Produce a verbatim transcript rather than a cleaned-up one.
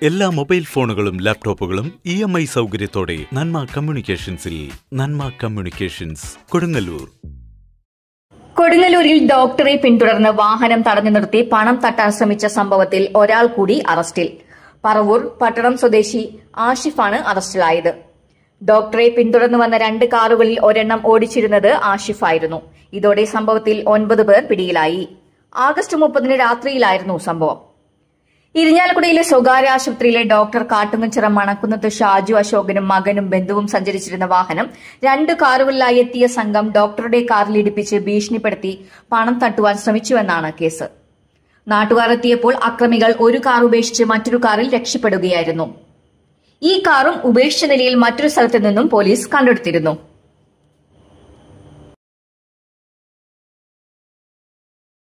എല്ലാ മൊബൈൽ ഫോണുകളും ലാപ്ടോപ്പുകളും ഇ എം ഐ സൗകര്യത്തോടെ നന്മ കമ്മ്യൂണിക്കേഷൻസിൽ. നന്മ കമ്മ്യൂണിക്കേഷൻസ്, കൊടുങ്ങല്ലൂർ. കൊടുങ്ങല്ലൂരിൽ ഡോക്ടറെ പിന്തുടർന്ന് വാഹനം തടഞ്ഞു നിർത്തി പണം തട്ടാൻ ശ്രമിച്ച സംഭവത്തിൽ ഒരാൾ കൂടി അറസ്റ്റിൽ. പറവൂർ പട്ടണം സ്വദേശി ആഷിഫാണ് അറസ്റ്റിലായത്. ഡോക്ടറെ പിന്തുടർന്നു വന്ന രണ്ട് കാറുകളിൽ ഒരെണ്ണം ഓടിച്ചിരുന്നത് ആഷിഫായിരുന്നു. ഇതോടെ സംഭവത്തിൽ ഒൻപത് പേർ പിടിയിലായി. ആഗസ്റ്റ് മുപ്പതിന് രാത്രിയിലായിരുന്നു സംഭവം. ഇരിഞ്ഞാലക്കുടയിലെ സ്വകാര്യ ആശുപത്രിയിലെ ഡോക്ടർ കാട്ടുങ്ങച്ചിറ മണക്കുന്നത്ത് ഷാജു അശോകനും മകനും ബന്ധുവും സഞ്ചരിച്ചിരുന്ന വാഹനം രണ്ട് കാറുകളിലായി എത്തിയ സംഘം ഡോക്ടറുടെ കാറിൽ ഇടിപ്പിച്ച് ഭീഷണിപ്പെടുത്തി പണം തട്ടുവാൻ ശ്രമിച്ചുവെന്നാണ് കേസ്. നാട്ടുകാർ എത്തിയപ്പോൾ അക്രമികൾ ഒരു കാർ ഉപേക്ഷിച്ച് മറ്റൊരു കാറിൽ രക്ഷപ്പെടുകയായിരുന്നു. ഈ കാറും ഉപേക്ഷിച്ച നിലയിൽ മറ്റൊരു സ്ഥലത്തു നിന്നും പോലീസ് കണ്ടെടുത്തിരുന്നു.